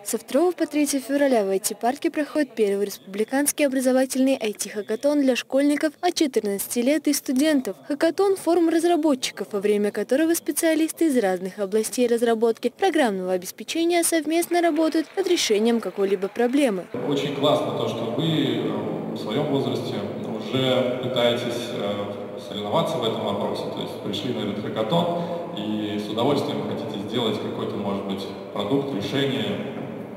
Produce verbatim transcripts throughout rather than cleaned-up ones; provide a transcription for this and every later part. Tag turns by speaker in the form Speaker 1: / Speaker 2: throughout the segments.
Speaker 1: Со второго по третье февраля в ай ти-парке проходит первый республиканский образовательный ай ти-хакатон для школьников от четырнадцати лет и студентов. Хакатон – форум разработчиков, во время которого специалисты из разных областей разработки программного обеспечения совместно работают над решением какой-либо проблемы.
Speaker 2: Очень классно то, что вы в своем возрасте уже пытаетесь соревноваться в этом вопросе, то есть пришли на этот хакатон и с удовольствием хотите сделать какой-то, может быть, продукт, решение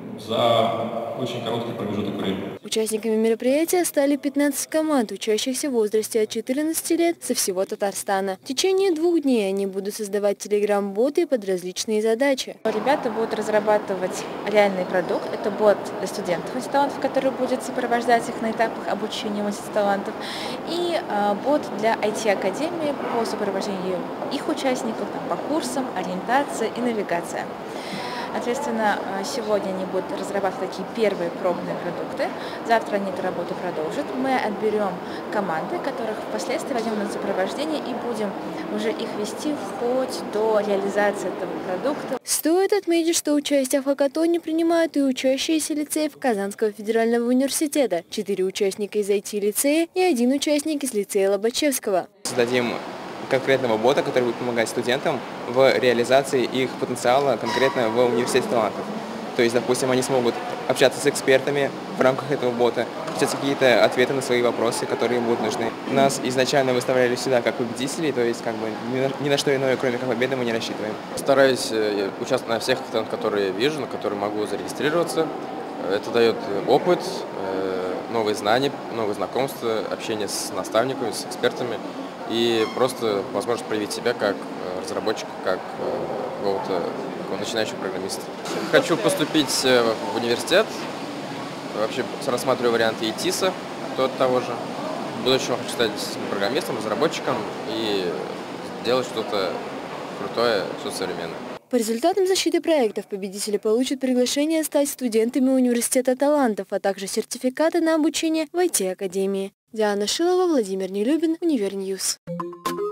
Speaker 2: за очень короткий промежуток времени.
Speaker 1: Участниками мероприятия стали пятнадцать команд, учащихся в возрасте от четырнадцати лет со всего Татарстана. В течение двух дней они будут создавать телеграм-боты под различные задачи.
Speaker 3: Ребята будут разрабатывать реальный продукт. Это бот для студентов ай ти-талантов, который будет сопровождать их на этапах обучения ай ти-талантов. И э, бот для ай ти-академии по сопровождению их участников там, по курсам, ориентация и навигация. Соответственно, сегодня они будут разрабатывать такие первые пробные продукты. Завтра они эту работу продолжат. Мы отберем команды, которых впоследствии возьмем на сопровождение и будем уже их вести вплоть до реализации этого продукта.
Speaker 1: Стоит отметить, что участие в хакатоне принимают и учащиеся лицеев Казанского федерального университета, четыре участника из ай ти-лицея и один участник из лицея Лобачевского.
Speaker 4: Создадим конкретного бота, который будет помогать студентам в реализации их потенциала конкретно в университете талантов. То есть, допустим, они смогут общаться с экспертами в рамках этого бота, получать какие-то ответы на свои вопросы, которые им будут нужны. Нас изначально выставляли сюда как победителей, то есть как бы ни на, ни на что иное, кроме как победы, мы не рассчитываем.
Speaker 5: Стараюсь участвовать на всех, которые вижу, на которые могу зарегистрироваться. Это дает опыт, новые знания, новые знакомства, общение с наставниками, с экспертами. И просто возможность проявить себя как разработчика, как какого-то начинающего программиста. Хочу поступить в университет, вообще рассматриваю варианты ИТИСа, тот того же. В будущем хочу стать программистом, разработчиком и делать что-то крутое, что-то современное.
Speaker 1: По результатам защиты проектов победители получат приглашение стать студентами университета талантов, а также сертификаты на обучение в ай ти-академии. Диана Шилова, Владимир Нелюбин, Универньюз.